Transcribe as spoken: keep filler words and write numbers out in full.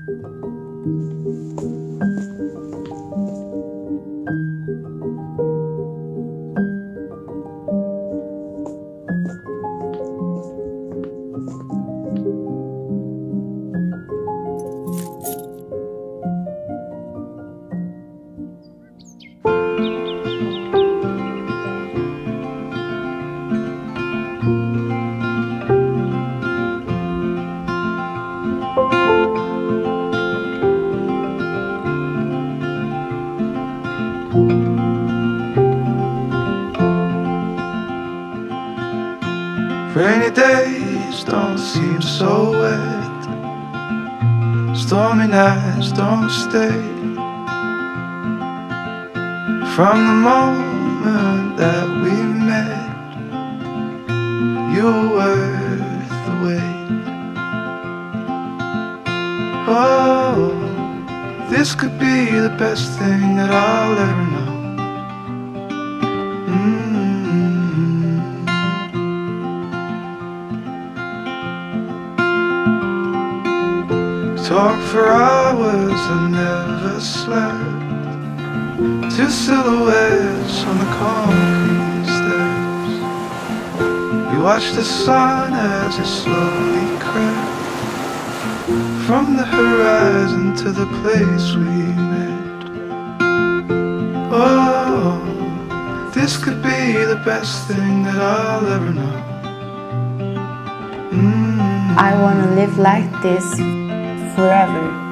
Rainy days don't seem so wet, stormy nights don't stay. From the moment that we met, you were worth the wait. Oh, this could be the best thing that I'll ever know. Talk for hours and never slept. Two silhouettes on the concrete steps. We watched the sun as it slowly crept from the horizon to the place we met. Oh, this could be the best thing that I'll ever know. mm. I wanna live like this forever.